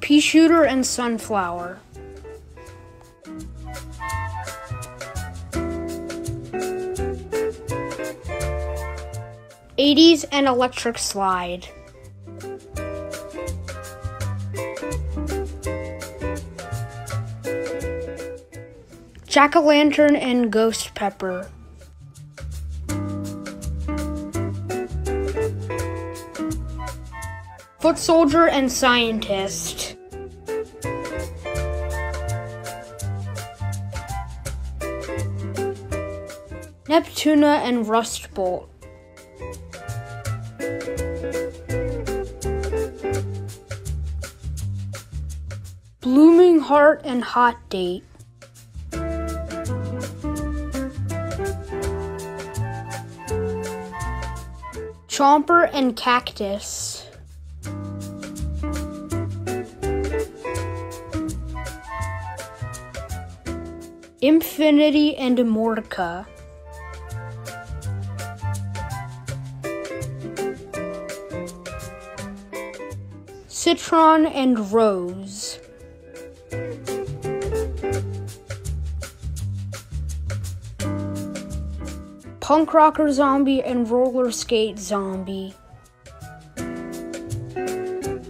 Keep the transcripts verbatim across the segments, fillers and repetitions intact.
Pea Shooter and Sunflower. eighties and Electric Slide. Jack-o'-lantern and Ghost Pepper. Foot Soldier and Scientist. Neptuna and Rust Bolt. Blooming Heart and Hot Date. Chomper and Cactus. Infinity and Mordecai. Citron and Rose. Punk Rocker Zombie and Roller Skate Zombie.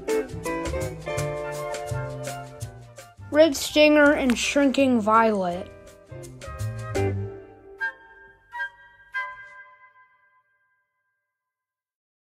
Red Stinger and Shrinking Violet.